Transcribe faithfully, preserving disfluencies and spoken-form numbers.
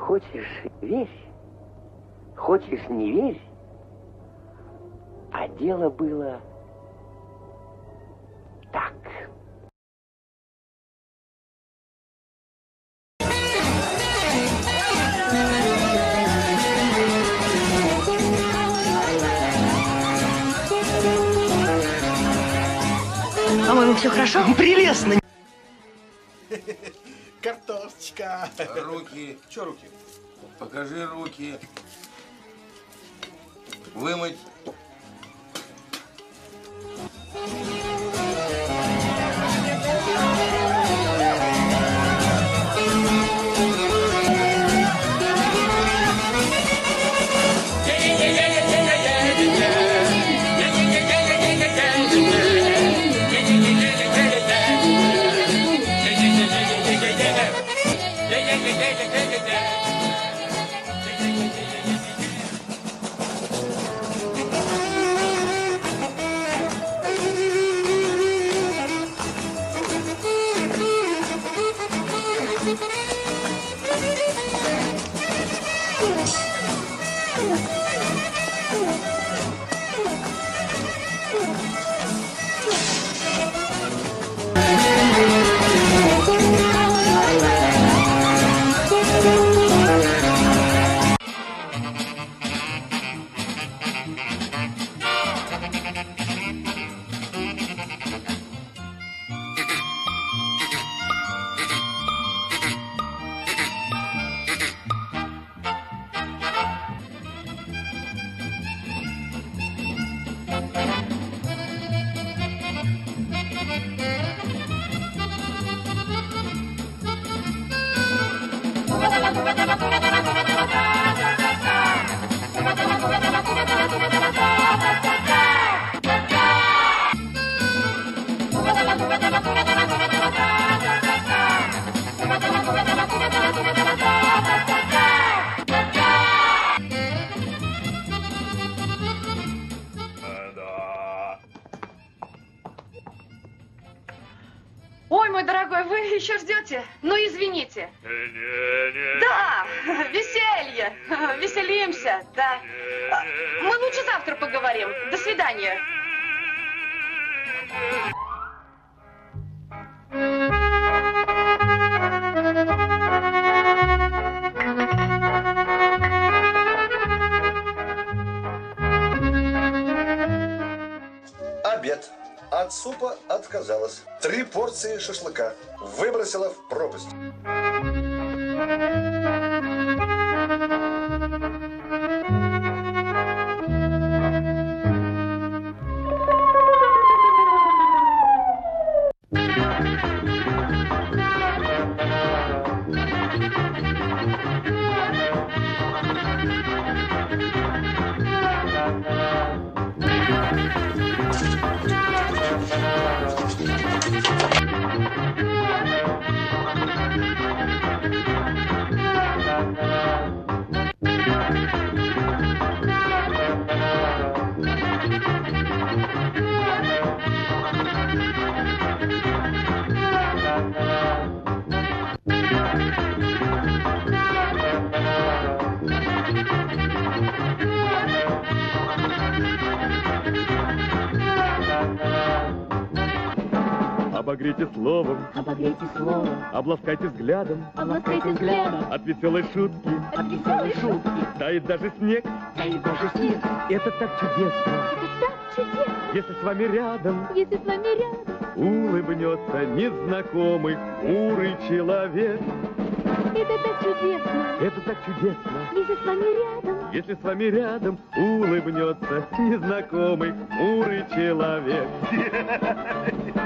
Хочешь — верь, хочешь — не верь, а дело было так. По-моему, все хорошо? Прелестно! Картошечка! Руки. Че руки? Покажи руки. Вымыть. Ой, мой дорогой, вы еще ждете? Ну, извините. Да, веселье. Веселимся, да. Мы лучше завтра поговорим. До свидания. Обед. От супа отказалась. Три порции шашлыка. Выбросила в пропасть. Обогрейте словом, обогрейте словом, обласкайте взглядом, обласкайте взглядом, от веселой шутки, от веселой шутки, тает даже снег, тает даже снег. Это так чудесно, Это так чудесно, если с вами рядом, если с вами рядом улыбнется незнакомый хмурый человек. Это так чудесно, Это так чудесно, если с вами рядом, если с вами рядом улыбнется незнакомый хмурый человек.